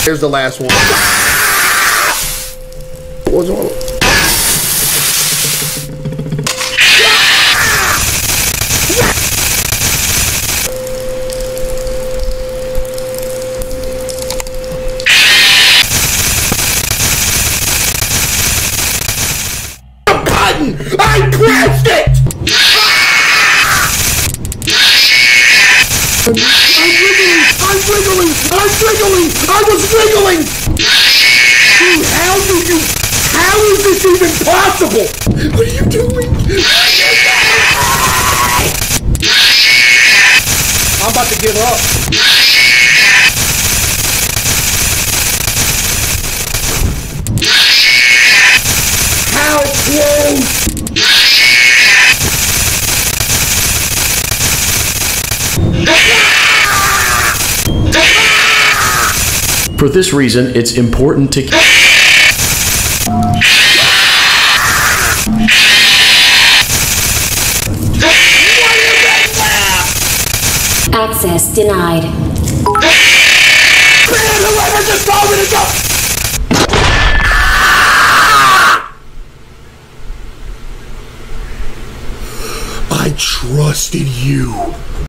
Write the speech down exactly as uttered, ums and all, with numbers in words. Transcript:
Here's the last one. What's wrong? I crashed it! I'm wiggling! I'm wiggling! I'm wiggling! I was wiggling! Dude, how do you... How is this even possible? What are you doing? I'm about to give up. How close? For this reason, it's important to access denied. Man, whoever just told me to go! I trusted you.